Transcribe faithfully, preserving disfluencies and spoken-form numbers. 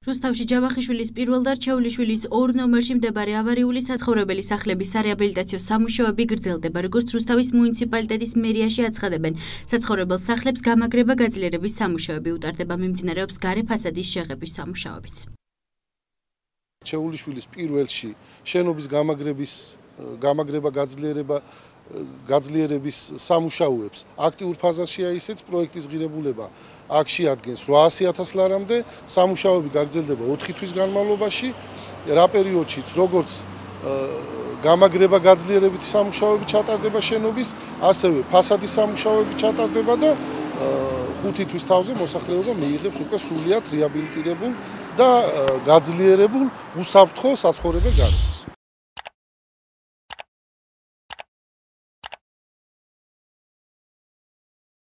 რუსთავში ჯავახიშვილის პირველ და რჩეულიშვილის ორ ნომერში მდებარე ავარიული საცხოვრებელი სახლების სარეაბილიტაციო სამუშაოები გრძელდება, როგორც რუსთავის მუნიციპალიტეტის მერიაში აცხადებენ. საცხოვრებელ სახლებს გამაგრება გაძლიერების სამუშაოები უტარდება, მიმდინარეობს გარე ფასადის შეღების სამუშაოებიც. რჩეულიშვილის პირველში შენობის გამაგრების გამაგრება გაძლიერება გაძლიერების სამუშაოებს აქტიურ ფაზაშია ისეც პროექტის ღირებულება აქ შეადგენს ოთხასი ათას ლარამდე სამუშაოები გაგრძელდება ოთხი თვის განმავლობაში რა პერიოდშიც როგორც გამაგრება გაძლიერებითი სამუშაოები ჩატარდება შენობის ასევე ფასადის სამუშაოები ჩატარდება და ხუთი თვის თავზე მოსახლეობა მიიღებს უკვე სრულიად რეაბილიტირებულ და გაძლიერებულ უსაფრთხო საცხოვრებელ გარემოს.